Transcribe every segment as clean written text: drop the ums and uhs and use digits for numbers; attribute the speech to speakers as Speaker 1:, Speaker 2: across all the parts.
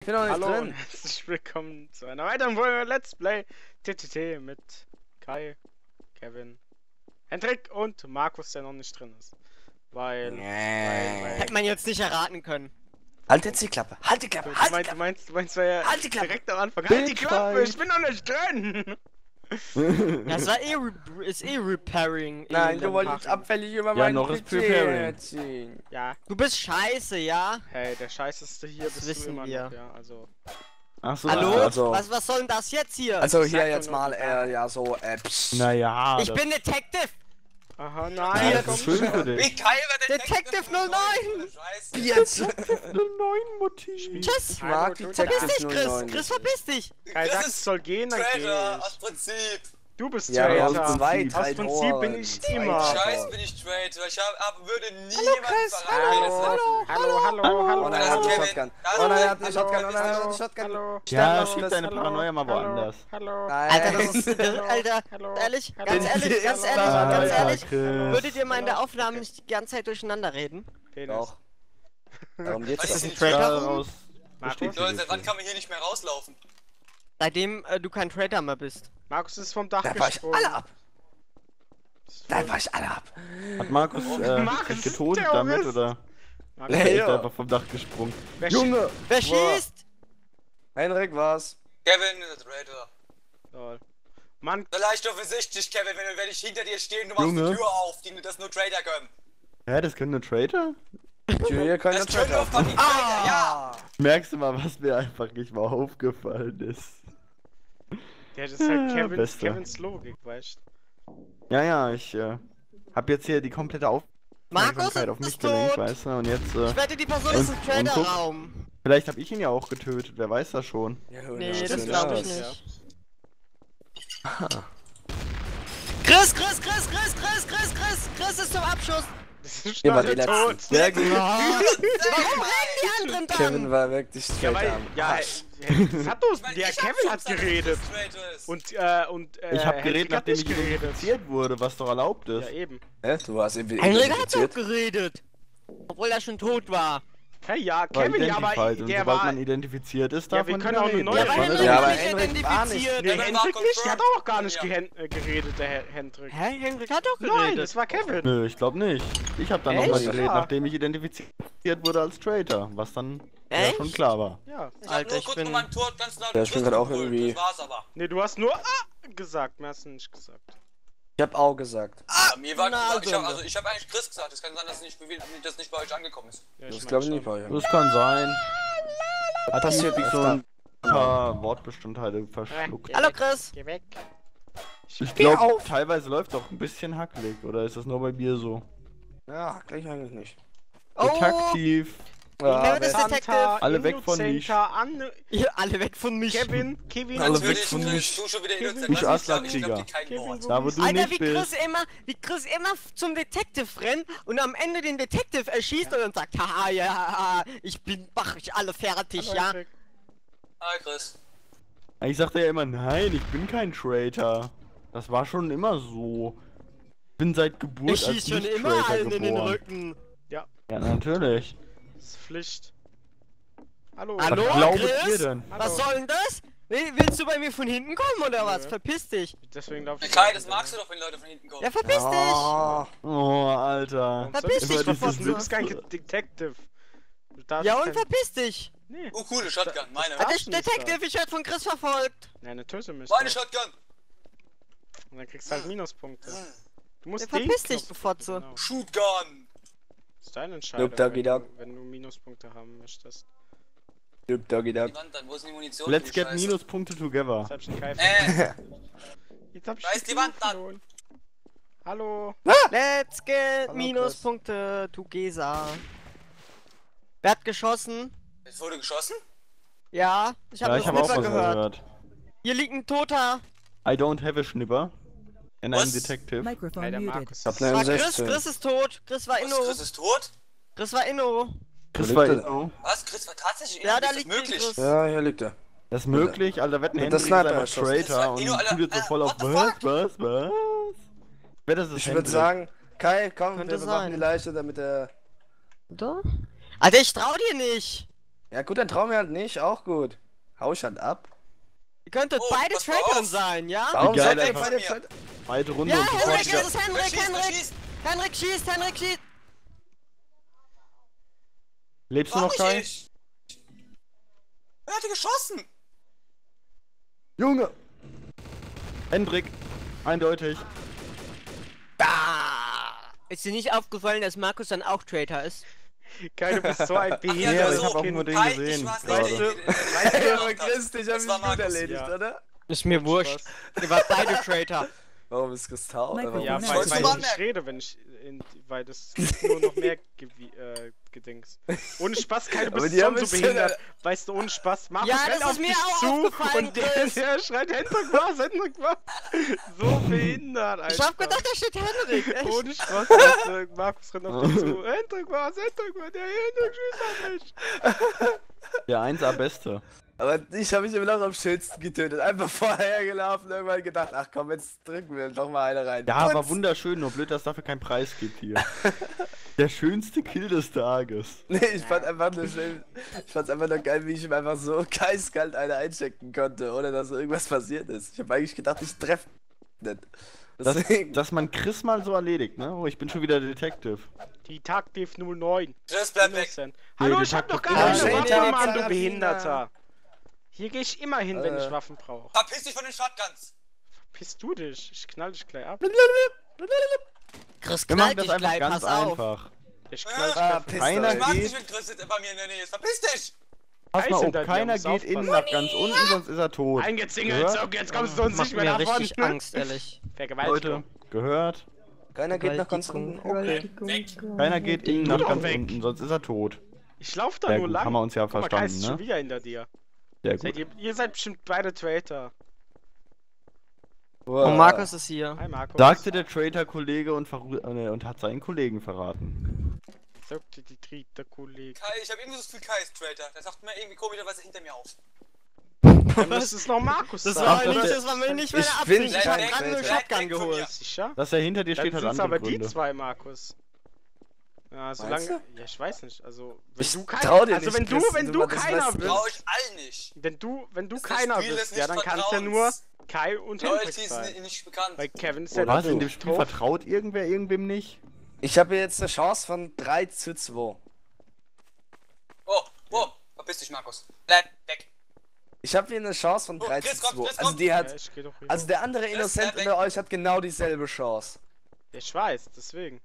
Speaker 1: Ich bin noch nicht
Speaker 2: Hallo und
Speaker 1: drin.
Speaker 2: herzlich willkommen zu einer weiteren Folge Let's Play TTT mit Kai, Kevin, Hendrik und Markus, der noch nicht drin ist. Weil
Speaker 3: Hätte man jetzt nicht erraten können.
Speaker 1: Halt jetzt die Klappe. Halt die Klappe.
Speaker 2: du
Speaker 1: Halt die Klappe.
Speaker 2: meinst ja
Speaker 1: Halt die Klappe.
Speaker 2: direkt am Anfang. Halt die Klappe, ich bin noch nicht drin!
Speaker 3: Das war ist repairing.
Speaker 1: Nein, du wolltest abfällig über meinen
Speaker 4: noch ist
Speaker 1: PC
Speaker 4: preparing.
Speaker 1: erzählen.
Speaker 2: Ja,
Speaker 3: Du bist scheiße, ja?
Speaker 2: hey, der Scheißeste hier
Speaker 3: Das
Speaker 2: bist du
Speaker 3: wissen
Speaker 2: immer
Speaker 3: wir.
Speaker 2: noch, ja, also...
Speaker 4: Achso,
Speaker 3: Hallo?
Speaker 1: also-
Speaker 3: Was soll denn das jetzt hier?
Speaker 1: Also
Speaker 2: Ich
Speaker 1: hier
Speaker 2: sag
Speaker 1: jetzt
Speaker 2: nur
Speaker 1: mal,
Speaker 2: noch-
Speaker 1: ja so, psst.
Speaker 4: naja.
Speaker 3: ich bin Detective!
Speaker 2: Aha,
Speaker 4: Ja,
Speaker 2: nein,
Speaker 4: das
Speaker 2: komm
Speaker 4: ist schön für
Speaker 2: schon.
Speaker 4: dich.
Speaker 5: Wie Kai war
Speaker 3: Detective 09!
Speaker 5: Scheiße.
Speaker 1: Jetzt.
Speaker 4: Einen neuen Motiv.
Speaker 3: Tschüss!
Speaker 1: Ich mag
Speaker 2: Hallo,
Speaker 1: die
Speaker 3: Verpiss
Speaker 1: Texte
Speaker 3: dich, Chris!
Speaker 1: 09.
Speaker 3: Chris, verpiss dich!
Speaker 2: Kai
Speaker 5: Das
Speaker 2: sagt,
Speaker 5: ist
Speaker 2: es soll gehen, dann geh
Speaker 5: Traitor,
Speaker 2: ich.
Speaker 5: aus Prinzip.
Speaker 2: Du bist
Speaker 1: Ja,
Speaker 2: Traitor.
Speaker 1: aus zwei,
Speaker 2: Aus
Speaker 1: drei
Speaker 2: Prinzip
Speaker 1: Toren.
Speaker 2: bin ich
Speaker 1: Zwei
Speaker 2: immer.
Speaker 1: Scheiße.
Speaker 5: Scheiße bin ich Traitor. Würde nie jemanden
Speaker 3: Chris,
Speaker 5: verraten.
Speaker 2: Hallo.
Speaker 1: Oh nein, er hat
Speaker 5: Hallo,
Speaker 1: eine
Speaker 5: Kevin.
Speaker 1: Shotgun.
Speaker 5: Hallo,
Speaker 1: Oh nein, er hat eine
Speaker 5: hallo,
Speaker 1: Shotgun. Oh nein, er hat
Speaker 5: hallo,
Speaker 1: eine Shotgun.
Speaker 2: Hallo.
Speaker 4: Ja,
Speaker 1: Sterb
Speaker 4: schieb
Speaker 1: noch,
Speaker 4: deine
Speaker 1: Chris.
Speaker 4: Paranoia mal woanders.
Speaker 2: Hallo.
Speaker 3: Alter,
Speaker 1: Nein.
Speaker 3: das ist. Alter,
Speaker 2: Hallo.
Speaker 3: ehrlich,
Speaker 2: Hallo.
Speaker 3: ganz ehrlich, ganz ehrlich,
Speaker 1: Alter,
Speaker 3: ganz ehrlich.
Speaker 4: Chris.
Speaker 3: Würdet ihr mal in der Aufnahme nicht die ganze Zeit durcheinander reden?
Speaker 2: Penis.
Speaker 1: Doch. Darum geht's
Speaker 5: Was
Speaker 1: doch.
Speaker 5: ist ein
Speaker 3: Traitor?
Speaker 4: Daraus
Speaker 2: Markus?
Speaker 4: besteht
Speaker 5: Leute,
Speaker 4: die
Speaker 5: seit wann
Speaker 4: Geschichte.
Speaker 5: kann man hier nicht mehr rauslaufen?
Speaker 3: Seitdem du kein Traitor mehr bist.
Speaker 2: Markus ist vom Dach
Speaker 1: Da fahr ich
Speaker 2: gesprungen.
Speaker 1: alle ab. Da fahr ich alle ab.
Speaker 4: Hat Markus
Speaker 2: Markus
Speaker 4: sich
Speaker 2: ist
Speaker 4: getotet
Speaker 2: Terrorist.
Speaker 4: damit oder
Speaker 2: Markus,
Speaker 1: Nee.
Speaker 4: ist
Speaker 1: Ja.
Speaker 4: er einfach vom Dach gesprungen?
Speaker 2: wer
Speaker 1: Junge.
Speaker 3: Wer
Speaker 1: Boah.
Speaker 3: schießt?
Speaker 1: Henrik, was?
Speaker 5: Kevin ist der Traitor.
Speaker 2: Lol. Mann,
Speaker 5: So leicht offensichtlich, Kevin, wenn ich hinter dir stehe und du machst
Speaker 4: Junge.
Speaker 5: die Tür auf, die das nur Traitor können.
Speaker 4: Hä, das können nur Traitor?
Speaker 1: Hier können
Speaker 5: Das können nur fucking Traitor, ja!
Speaker 4: Merkst du mal, was mir einfach nicht mal aufgefallen ist?
Speaker 2: der ist halt
Speaker 4: Beste.
Speaker 2: Kevins Logik, weißt
Speaker 4: Ja, ich hab jetzt hier die komplette
Speaker 3: Markus
Speaker 4: Aufmerksamkeit auf mich
Speaker 3: ist
Speaker 4: gelenkt,
Speaker 3: tot!
Speaker 4: weißt du? Und jetzt,
Speaker 3: Ich wette, die Person ist im
Speaker 4: und
Speaker 3: Traitor-Raum.
Speaker 4: vielleicht hab ich ihn ja auch getötet, wer weiß das schon.
Speaker 3: Nee, das
Speaker 2: stimmt,
Speaker 3: glaube ich
Speaker 2: ja.
Speaker 3: nicht. Chris ist zum Abschuss!
Speaker 2: du?
Speaker 1: Ihr wart die
Speaker 2: Startet
Speaker 1: Letzten.
Speaker 2: tot.
Speaker 1: Sehr gut.
Speaker 3: Warum rennen die anderen
Speaker 1: Kevin
Speaker 3: dann?
Speaker 1: war wirklich
Speaker 2: Ja,
Speaker 1: straight
Speaker 2: weil,
Speaker 1: am
Speaker 2: ja,
Speaker 1: Arsch.
Speaker 2: das hat doch,
Speaker 5: Ich mein,
Speaker 2: der
Speaker 5: ich hab
Speaker 2: Kevin
Speaker 5: schon
Speaker 2: hat
Speaker 5: gesagt,
Speaker 2: geredet.
Speaker 5: dass das Traitor ist.
Speaker 2: Und
Speaker 4: Ich hab
Speaker 2: Henrik
Speaker 4: geredet,
Speaker 2: hat
Speaker 4: nachdem
Speaker 2: nicht
Speaker 4: ich identifiziert wurde, was doch erlaubt ist.
Speaker 2: Ja, eben.
Speaker 1: Du hast ihn
Speaker 3: Henrik hat doch
Speaker 1: identifiziert.
Speaker 3: geredet! Obwohl er schon tot war.
Speaker 2: Hey, ja,
Speaker 4: War
Speaker 2: Kevin, ja, aber
Speaker 4: identified und
Speaker 2: der
Speaker 4: sobald
Speaker 2: war...
Speaker 4: man identifiziert ist,
Speaker 2: Ja,
Speaker 4: darf
Speaker 2: wir
Speaker 4: man
Speaker 2: können
Speaker 4: wieder
Speaker 2: auch eine
Speaker 4: reden.
Speaker 2: neue
Speaker 3: Ja, aber
Speaker 2: von-
Speaker 3: Henrik
Speaker 1: Ja, aber
Speaker 3: ist nicht
Speaker 1: Henrik war nicht.
Speaker 3: identifiziert.
Speaker 2: Nee,
Speaker 5: Ja, dann
Speaker 2: Hendrik
Speaker 5: war
Speaker 2: nicht, der hat
Speaker 5: confirmed.
Speaker 2: auch gar nicht
Speaker 5: Ja.
Speaker 2: geredet, der Hendrik.
Speaker 3: Hä? Henrik hat doch
Speaker 2: Nein,
Speaker 3: geredet.
Speaker 2: das war Kevin.
Speaker 4: Nö, ich glaube nicht. Ich habe dann
Speaker 3: Echt?
Speaker 4: nochmal geredet,
Speaker 2: Ja.
Speaker 4: nachdem ich identifiziert wurde als Traitor, was dann ja
Speaker 3: Echt?
Speaker 4: schon klar war.
Speaker 2: Ja.
Speaker 5: Ich hab
Speaker 3: Alter,
Speaker 5: nur
Speaker 3: ich
Speaker 5: kurz
Speaker 3: bin-
Speaker 5: mit meinem Tod ganz laut
Speaker 1: Ja, ich bin grad auch
Speaker 5: gebrüllt,
Speaker 1: irgendwie-
Speaker 5: Das war's aber.
Speaker 2: Nee, du hast nur gesagt, mehr hast du nicht gesagt.
Speaker 1: Ich hab auch gesagt.
Speaker 5: Bei mir war
Speaker 3: Na,
Speaker 5: ich hab,
Speaker 3: Sünde.
Speaker 5: ich hab eigentlich Chris gesagt. Es kann sein, dass das nicht bei euch angekommen ist.
Speaker 2: Ja,
Speaker 1: Das
Speaker 2: mein
Speaker 1: glaube ich
Speaker 2: schon.
Speaker 1: nicht bei euch.
Speaker 4: Das kann sein. Hat
Speaker 1: Passiert
Speaker 4: die so
Speaker 1: öfter.
Speaker 4: ein paar Wortbestandteile verschluckt.
Speaker 2: Geh
Speaker 3: Hallo,
Speaker 2: weg,
Speaker 3: Chris.
Speaker 2: Geh weg.
Speaker 4: Ich glaube, teilweise läuft doch ein bisschen hackelig, oder ist das nur bei mir so?
Speaker 1: Ja, gleich eigentlich nicht.
Speaker 3: Oh,
Speaker 4: Detektiv.
Speaker 1: Ja,
Speaker 3: das ist
Speaker 1: wer-
Speaker 3: Detective.
Speaker 4: Alle weg von mich.
Speaker 3: ihr alle weg von mich.
Speaker 2: Kevin.
Speaker 1: Alle weg
Speaker 5: Natürlich,
Speaker 1: von
Speaker 5: Chris,
Speaker 1: mich.
Speaker 5: du schon wieder
Speaker 2: Kevin,
Speaker 5: innocent.
Speaker 4: ich
Speaker 5: Lass mich
Speaker 4: Aslan-Krieger.
Speaker 5: glauben, ich glaub dir kein
Speaker 2: Kevin,
Speaker 5: Wort.
Speaker 4: Da wo du
Speaker 3: Alter,
Speaker 4: nicht bist.
Speaker 3: wie Chris immer zum Detective rennt und am Ende den Detective erschießt und dann sagt, haha, ja, mach ich alle fertig,
Speaker 2: Hallo,
Speaker 3: ja.
Speaker 2: Hendrik.
Speaker 5: Hi, Chris.
Speaker 4: Ich sagte ja immer, nein, ich bin kein Traitor. Das war schon immer so. Bin seit Geburt
Speaker 3: Ich
Speaker 4: als
Speaker 3: schieß schon
Speaker 4: Nicht-Traitor
Speaker 3: immer allen in den
Speaker 4: geboren.
Speaker 3: Rücken.
Speaker 2: Ja,
Speaker 4: Ja, natürlich.
Speaker 2: das ist Pflicht. Hallo.
Speaker 3: Hallo,
Speaker 4: Was glaubet
Speaker 3: Chris?
Speaker 4: ihr denn?
Speaker 2: Hallo.
Speaker 3: Was soll denn das? Willst du bei mir von hinten kommen oder was?
Speaker 2: Nö.
Speaker 3: Verpiss dich.
Speaker 2: Deswegen darf ich...
Speaker 5: Kai, das magst du doch, wenn Leute von hinten kommen.
Speaker 3: Ja, verpiss dich.
Speaker 1: Oh,
Speaker 4: Oh, Alter.
Speaker 2: Warum soll
Speaker 3: Verpiss
Speaker 2: ich
Speaker 3: dich,
Speaker 2: dich
Speaker 3: du
Speaker 2: verpassen? Du
Speaker 3: Fotze.
Speaker 2: bist kein Detective. Du darfst
Speaker 3: Ja, und
Speaker 2: kein...
Speaker 3: verpiss dich.
Speaker 2: Nee.
Speaker 5: Oh, coole Shotgun, meine.
Speaker 3: Alter,
Speaker 2: darfst du nicht
Speaker 3: Detective, ich werd von Chris verfolgt.
Speaker 2: Nein, eine töte mich
Speaker 5: Meine
Speaker 2: doch.
Speaker 5: Shotgun.
Speaker 2: Und dann kriegst du halt Minuspunkte. Du musst
Speaker 3: Ja,
Speaker 2: den
Speaker 3: verpiss dich,
Speaker 2: Knopf
Speaker 3: du Fotze.
Speaker 2: drücken, genau.
Speaker 5: Shootgun.
Speaker 2: Das ist deine Entscheidung,
Speaker 1: Snoop Doggy Dogg.
Speaker 2: wenn du Minuspunkte haben möchtest.
Speaker 1: Doggy Dogg.
Speaker 5: Die Wand dann, wo ist denn die Munition?
Speaker 4: Let's
Speaker 5: die
Speaker 4: get
Speaker 5: Scheiße?
Speaker 4: Minuspunkte together.
Speaker 2: Jetzt hab ich einen Kai Jetzt hab ich
Speaker 5: Da ist die Wand dann.
Speaker 2: verloren. Hallo.
Speaker 3: Let's get
Speaker 1: Hallo,
Speaker 3: Minuspunkte to Gesa. Wer hat geschossen?
Speaker 5: Es wurde geschossen?
Speaker 3: Ja, ich
Speaker 4: Ja,
Speaker 3: habe
Speaker 4: ich
Speaker 3: einen
Speaker 4: habe auch
Speaker 3: Snipper
Speaker 4: was
Speaker 3: gehört.
Speaker 4: gehört.
Speaker 3: Hier liegt ein Toter.
Speaker 4: I don't have a Schnipper. And I'm
Speaker 5: Was?
Speaker 4: Detective.
Speaker 2: Hey,
Speaker 6: Microphone
Speaker 2: der
Speaker 6: muted.
Speaker 2: Markus.
Speaker 1: Ich hab
Speaker 2: ist-
Speaker 1: eine
Speaker 3: War Chris,
Speaker 1: M16.
Speaker 3: Chris ist tot. Chris war
Speaker 5: Was,
Speaker 3: Inno.
Speaker 5: Chris ist tot?
Speaker 3: Chris war Inno.
Speaker 4: Chris
Speaker 1: Wo
Speaker 4: war
Speaker 1: liegt er?
Speaker 4: Inno.
Speaker 5: Was? Chris war tatsächlich
Speaker 3: Ja,
Speaker 5: in-
Speaker 3: da
Speaker 5: ist das
Speaker 3: liegt
Speaker 5: möglich?
Speaker 3: Chris.
Speaker 1: Ja, hier liegt er.
Speaker 4: Das ist möglich, Alter, wetten
Speaker 1: Und
Speaker 4: Henry
Speaker 1: der
Speaker 4: ist
Speaker 1: Sniper
Speaker 4: einfach
Speaker 1: erschossen.
Speaker 5: Das
Speaker 4: Traitor
Speaker 5: war
Speaker 4: und
Speaker 5: Inno, Alter.
Speaker 4: tut jetzt so voll auf
Speaker 5: What the
Speaker 4: was? Wer das ist
Speaker 1: Ich würde
Speaker 4: Hendrik.
Speaker 1: sagen, Kai, komm,
Speaker 3: Könnte
Speaker 1: wir bewachen
Speaker 3: sein.
Speaker 1: die Leiche, damit er...
Speaker 3: Oder? Alter, ich trau dir nicht.
Speaker 1: Ja gut, dann trauen wir halt nicht, auch gut. Hau ich halt ab.
Speaker 3: Ihr könntet
Speaker 5: Oh,
Speaker 3: beide
Speaker 5: pass mal
Speaker 3: Traitoren
Speaker 5: auf.
Speaker 3: sein, ja?
Speaker 1: Warum
Speaker 4: geil
Speaker 1: seid ihr
Speaker 4: einfach.
Speaker 1: beide Traitor?
Speaker 4: Zweite Runde
Speaker 3: Ja,
Speaker 4: und sofort
Speaker 3: Henrik,
Speaker 4: wieder.
Speaker 3: das ist Henrik,
Speaker 5: Schieß,
Speaker 3: Henrik!
Speaker 5: schieß.
Speaker 3: Henrik schießt, Henrik schießt!
Speaker 4: Lebst du
Speaker 5: Mach
Speaker 4: noch, Kai?
Speaker 5: ich. Wer hat geschossen?
Speaker 4: Junge! Hendrik, eindeutig.
Speaker 3: Ist dir nicht aufgefallen, dass Markus dann auch Traitor ist?
Speaker 2: Kai, du bist so ein
Speaker 5: Ja,
Speaker 2: behinderter
Speaker 4: aber ich hab auch nur den
Speaker 5: Kai,
Speaker 4: gesehen
Speaker 5: ich war's
Speaker 4: gerade.
Speaker 5: nicht,
Speaker 1: Hey, aber Chris, dich hab
Speaker 5: Das
Speaker 1: ich
Speaker 5: war
Speaker 1: gut
Speaker 5: Markus.
Speaker 1: erledigt,
Speaker 2: Ja.
Speaker 1: oder?
Speaker 3: Ist mir wurscht. Ihr wart beide Traitor.
Speaker 1: Warum ist Chris taub?
Speaker 6: Michael,
Speaker 2: Ja,
Speaker 6: Nein,
Speaker 2: weil,
Speaker 5: wolltest du
Speaker 2: weil
Speaker 5: mal
Speaker 2: ich nicht
Speaker 5: merken.
Speaker 2: rede, wenn ich weil das nur noch mehr Gedings. Ohne Spaß, Kai, du
Speaker 1: Aber
Speaker 2: bist
Speaker 1: die haben
Speaker 2: schon so
Speaker 1: es
Speaker 2: behindert.
Speaker 1: ja-
Speaker 2: Weißt du, ohne Spaß. Markus
Speaker 3: Ja,
Speaker 2: rennt
Speaker 3: das
Speaker 2: auf
Speaker 3: ist mir
Speaker 2: dich
Speaker 3: auch
Speaker 2: zu
Speaker 3: aufgefallen,
Speaker 2: und der schreit Hendrik was, Hendrik was. So behindert, Alter.
Speaker 3: Ich hab gedacht, da steht Henrik. Echt?
Speaker 2: Ohne Spaß, weißt du, Markus rennt auf dich zu. Hendrik was, der Hendrik schießt auf mich.
Speaker 4: Der 1A Beste.
Speaker 1: Aber ich habe mich immer noch am schönsten getötet. Einfach vorher gelaufen, irgendwann gedacht, ach komm, jetzt drücken wir noch mal eine rein.
Speaker 4: Ja,
Speaker 1: Putz!
Speaker 4: war wunderschön, nur blöd, dass es dafür keinen Preis gibt hier. Der schönste Kill des Tages.
Speaker 1: Nee, ich fand einfach nur schön. Ich fand's einfach nur geil, wie ich ihm einfach so eiskalt eine einchecken konnte, ohne dass irgendwas passiert ist. Ich habe eigentlich gedacht, ich treffe nicht. Deswegen.
Speaker 4: Dass man Chris mal so erledigt, ne? Oh, ich bin schon wieder Detective.
Speaker 2: Die Taktiv 09.
Speaker 5: Chris, bleib weg.
Speaker 2: Innocent. Hallo,
Speaker 4: Nee,
Speaker 2: ich hab
Speaker 4: die
Speaker 2: doch
Speaker 4: Taktik-
Speaker 2: gar
Speaker 1: Ja,
Speaker 2: keine
Speaker 1: schön,
Speaker 2: Waffe,
Speaker 1: ja,
Speaker 2: Mann, du
Speaker 1: Sarafina.
Speaker 2: Behinderter. Hier gehe ich immer hin, wenn ich
Speaker 1: Äh.
Speaker 2: Waffen brauche.
Speaker 5: Verpiss dich von den Shotguns.
Speaker 2: Piss du dich, ich knall dich gleich ab.
Speaker 3: Chris
Speaker 4: Wir machen
Speaker 3: knallt
Speaker 4: das
Speaker 3: dich
Speaker 4: einfach
Speaker 3: gleich,
Speaker 4: ganz
Speaker 3: pass auf.
Speaker 4: einfach.
Speaker 2: Ich knall dich
Speaker 1: Ah,
Speaker 2: gleich
Speaker 1: piss
Speaker 4: Keiner
Speaker 5: Ich
Speaker 1: euch.
Speaker 5: mag
Speaker 4: geht.
Speaker 5: nicht, wenn Chris bei mir in der Nähe ist. Verpiss dich.
Speaker 4: Pass
Speaker 2: Eis
Speaker 4: mal auf,
Speaker 2: hinter dir,
Speaker 4: keiner
Speaker 2: musst
Speaker 4: geht innen
Speaker 2: aufpassen.
Speaker 4: nach ganz unten, sonst ist er tot.
Speaker 2: eingezingelt, so, jetzt kommst du uns
Speaker 3: Macht
Speaker 2: nicht mehr
Speaker 3: mir
Speaker 2: davon.
Speaker 3: richtig Angst, ehrlich.
Speaker 4: Leute,
Speaker 2: Vergewaltigung.
Speaker 4: gehört.
Speaker 1: Keiner geht nach ganz unten. Okay.
Speaker 4: Keiner geht innen nach
Speaker 2: doch
Speaker 4: ganz
Speaker 2: weg.
Speaker 4: unten, sonst ist er tot.
Speaker 2: Ich lauf da
Speaker 4: Sehr
Speaker 2: nur
Speaker 4: gut,
Speaker 2: lang.
Speaker 4: haben wir uns ja
Speaker 2: Guck mal, Kai
Speaker 4: verstanden,
Speaker 2: ist schon
Speaker 4: ne?
Speaker 2: wieder hinter dir.
Speaker 4: Sehr
Speaker 2: Seid
Speaker 4: gut.
Speaker 2: ihr seid bestimmt beide Traitor.
Speaker 1: Wow.
Speaker 3: Und Markus ist hier.
Speaker 2: Hi Markus.
Speaker 4: Sagte der Traitor-Kollege und hat seinen Kollegen verraten.
Speaker 2: Sagte die Traitor-Kollege.
Speaker 5: Kai, ich hab irgendwie so das Gefühl, Kai ist Traitor. Der sagt mir irgendwie komischerweise hinter mir auf.
Speaker 2: Dann müsste es noch Markus
Speaker 3: Das
Speaker 2: sein.
Speaker 3: war
Speaker 4: Ach,
Speaker 3: nicht,
Speaker 4: das-
Speaker 3: das war mir nicht meine
Speaker 1: Ich bin
Speaker 3: Absicht. Ich
Speaker 1: kein
Speaker 3: hab gerade nur
Speaker 1: Traitor.
Speaker 3: Shotgun geholt.
Speaker 2: Sicher?
Speaker 4: Dass er hinter dir
Speaker 2: Dann
Speaker 4: steht, hat
Speaker 2: sind's
Speaker 4: andere
Speaker 2: aber die
Speaker 4: Gründe.
Speaker 2: zwei, Markus. Ja, solange. Ja, ich weiß nicht. Also, wenn
Speaker 1: Ich
Speaker 2: du
Speaker 1: trau dir
Speaker 2: also
Speaker 1: nicht,
Speaker 2: wenn du,
Speaker 1: Chris,
Speaker 2: wenn
Speaker 1: du
Speaker 2: du
Speaker 1: das
Speaker 2: keiner
Speaker 1: weißt du.
Speaker 5: Trau
Speaker 2: bist,
Speaker 5: ich allen nicht.
Speaker 2: wenn du
Speaker 5: Das ist
Speaker 2: keiner
Speaker 5: das Spiel
Speaker 2: bist,
Speaker 5: des
Speaker 2: ja, dann kann es ja nur
Speaker 5: Nichtvertrauens.
Speaker 2: Kai und Hendrik
Speaker 5: Loyalty ist
Speaker 2: sein.
Speaker 5: nicht bekannt.
Speaker 2: Weil Kevin ist ja
Speaker 4: Was,
Speaker 1: du.
Speaker 4: in dem Spiel
Speaker 2: Doof.
Speaker 4: vertraut irgendwer irgendwem nicht?
Speaker 1: Ich habe jetzt eine Chance von 3:2.
Speaker 5: Oh, verpiss dich, Markus. Bleib weg.
Speaker 1: Ich habe hier eine Chance von
Speaker 5: Oh,
Speaker 1: 3:2.
Speaker 5: Chris kommt, Chris
Speaker 1: Also
Speaker 5: kommt.
Speaker 1: die
Speaker 2: Ja,
Speaker 1: hat.
Speaker 2: ich geh doch rüber.
Speaker 1: Also der andere
Speaker 5: Chris,
Speaker 1: Innocent
Speaker 5: bleib
Speaker 1: unter euch hat genau dieselbe Chance.
Speaker 2: Ich weiß, deswegen.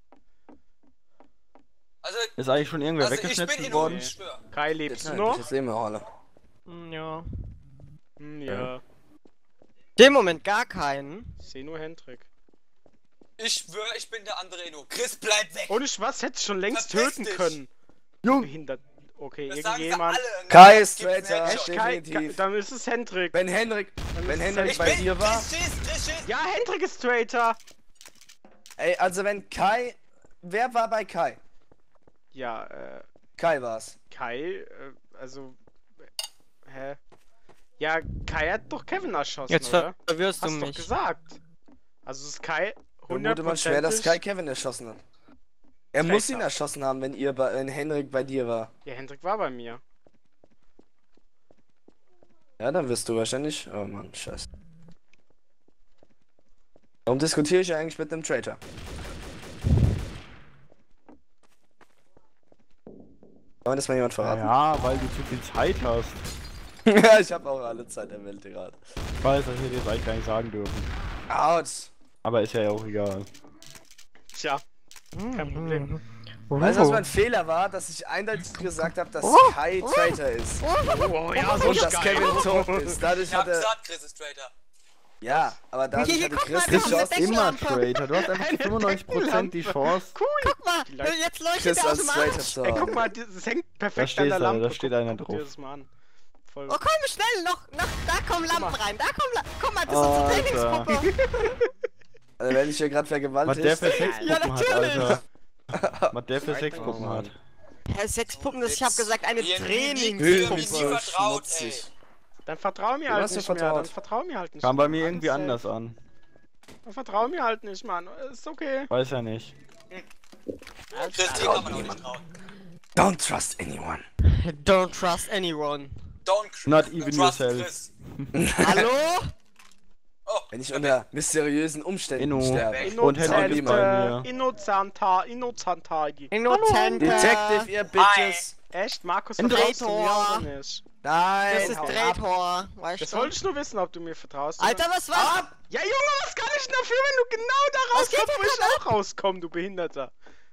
Speaker 5: Also,
Speaker 4: Ist eigentlich schon irgendwer
Speaker 5: ich bin
Speaker 4: weggeschnitzt
Speaker 5: in
Speaker 4: worden?
Speaker 5: ich schwör.
Speaker 2: Kai, lebst du
Speaker 1: Nein,
Speaker 2: noch?
Speaker 1: Das sehen wir alle.
Speaker 3: Ja.
Speaker 2: Ja.
Speaker 3: Dem Moment gar keinen.
Speaker 2: Ich seh nur Hendrik.
Speaker 5: Ich schwör, ich bin der andere Eno. Chris, bleib weg.
Speaker 2: Ohne Spaß hätte ich schon längst
Speaker 5: Verpiss
Speaker 2: töten
Speaker 5: dich.
Speaker 2: können.
Speaker 4: Jung!
Speaker 2: Behindert. Okay,
Speaker 5: Das sagen sie
Speaker 2: irgendjemand.
Speaker 5: alle.
Speaker 1: Kai ist
Speaker 5: Gibt's
Speaker 1: Traitor.
Speaker 5: einen
Speaker 2: Echt,
Speaker 5: Headshot.
Speaker 2: Kai,
Speaker 1: definitiv.
Speaker 2: dann ist es Hendrik.
Speaker 1: Wenn Henrik
Speaker 2: Ich
Speaker 1: bei
Speaker 5: bin
Speaker 1: dir war.
Speaker 5: Chris, schieß.
Speaker 2: Ja, Hendrik ist Traitor.
Speaker 1: Ey, also wenn Kai. Wer war bei Kai?
Speaker 2: Ja,
Speaker 1: Kai war's.
Speaker 2: Kai, also. Hä? Ja, Kai hat doch Kevin erschossen,
Speaker 3: Jetzt
Speaker 2: oder?
Speaker 3: verwirrst du
Speaker 2: Hast du doch
Speaker 3: mich.
Speaker 2: gesagt. Also ist Kai
Speaker 1: Vermute man schwer, dass
Speaker 2: 100%.
Speaker 1: Kai Kevin erschossen hat. Er
Speaker 2: Traitor.
Speaker 1: muss ihn erschossen haben, wenn Henrik bei dir war.
Speaker 2: Ja, Hendrik war bei mir.
Speaker 1: Ja, dann wirst du wahrscheinlich. Oh Mann, scheiße. Warum diskutiere ich eigentlich mit einem Traitor? Kann mir das mal jemand verraten?
Speaker 4: Ja, weil du zu viel Zeit hast.
Speaker 1: Ja, ich habe auch alle Zeit der Welt gerade.
Speaker 4: Ich weiß, dass wir dir das eigentlich gar nicht sagen dürfen.
Speaker 1: Autsch!
Speaker 4: Aber ist ja auch egal.
Speaker 2: Tja, kein Problem.
Speaker 1: Weißt du, was mein Fehler war? Dass ich eindeutig gesagt habe, dass Kai Traitor ist.
Speaker 2: Oh ja, so
Speaker 1: Und dass
Speaker 2: geil.
Speaker 1: Kevin tot ist. Dadurch
Speaker 5: Ich hab
Speaker 1: hat er.
Speaker 5: gesagt, Chris ist Traitor.
Speaker 1: Ja, aber dadurch
Speaker 3: Hier,
Speaker 1: hatte
Speaker 3: guck mal,
Speaker 1: Chris
Speaker 3: wir
Speaker 1: die
Speaker 3: haben eine
Speaker 1: Chance.
Speaker 3: Deckel-
Speaker 4: Immer
Speaker 3: Deckenlampe.
Speaker 4: Traitor. Du hast einfach 95% die Chance.
Speaker 3: Guck mal,
Speaker 2: Die Leute-
Speaker 3: jetzt leuchtet
Speaker 1: Chris
Speaker 3: er aus
Speaker 1: als
Speaker 3: dem
Speaker 1: Traitor
Speaker 3: Arsch.
Speaker 1: zu
Speaker 2: Ey, guck
Speaker 1: haben.
Speaker 2: mal, das hängt
Speaker 4: Da
Speaker 2: perfekt
Speaker 4: steht
Speaker 2: an der
Speaker 4: einer,
Speaker 2: Lampe.
Speaker 4: da steht einer
Speaker 2: Guck dir
Speaker 4: drauf.
Speaker 2: das mal an. Voll.
Speaker 3: Oh, komm, schnell, noch, da kommen Lampen rein, da kommen Lampen. Guck mal, das
Speaker 4: Alter.
Speaker 3: ist unsere Trainingsgruppe.
Speaker 1: Also wenn ich hier gerade
Speaker 4: Was der
Speaker 1: vergewaltigt.
Speaker 4: für Sexpuppen
Speaker 3: Ja,
Speaker 4: hat,
Speaker 3: natürlich.
Speaker 4: Alter. Was der für
Speaker 2: Alter.
Speaker 4: Sexpuppen
Speaker 1: Oh,
Speaker 4: hat.
Speaker 1: Mann.
Speaker 3: Ja, 6 Puppen, ich hab gesagt, eine
Speaker 5: Wir
Speaker 3: Trainingsgruppe.
Speaker 5: nie vertraut, ey.
Speaker 2: Dann vertrau mir
Speaker 1: Du
Speaker 2: halt
Speaker 1: hast ja
Speaker 2: nicht mehr.
Speaker 1: vertraut.
Speaker 2: Dann vertrau mir halt nicht
Speaker 4: Kam
Speaker 2: mehr.
Speaker 4: bei mir irgendwie
Speaker 2: Alles
Speaker 4: anders
Speaker 2: safe.
Speaker 4: an.
Speaker 2: Dann vertrau mir halt nicht, Mann. Ist okay.
Speaker 4: Weiß ja nicht.
Speaker 5: Chris, dir kann man auch nicht trauen.
Speaker 1: Don't trust anyone.
Speaker 3: Don't trust anyone.
Speaker 4: Not even
Speaker 5: trust
Speaker 4: yourself.
Speaker 5: Chris.
Speaker 3: Hallo?
Speaker 5: Oh,
Speaker 1: Wenn ich unter mysteriösen Umständen sterbe.
Speaker 4: Und Henrik ist bei mir.
Speaker 2: Innocentagi.
Speaker 3: Innocent.
Speaker 1: Detective, ihr Bitches.
Speaker 2: Echt? Markus,
Speaker 3: Ein
Speaker 2: vertraust du mir
Speaker 3: Traitor.
Speaker 2: oder nicht?
Speaker 1: Nein,
Speaker 3: Das ist
Speaker 1: hau ab.
Speaker 3: Traitor. Weißt
Speaker 2: Das
Speaker 3: du?
Speaker 2: wollte ich nur wissen, ob du mir vertraust.
Speaker 3: Alter,
Speaker 2: oder?
Speaker 3: was war?
Speaker 2: Ja, Junge, was kann ich denn dafür, wenn du genau da
Speaker 3: Was geht
Speaker 2: rauskommst, wo
Speaker 3: denn
Speaker 2: ich auch rauskomme, du Behinderter?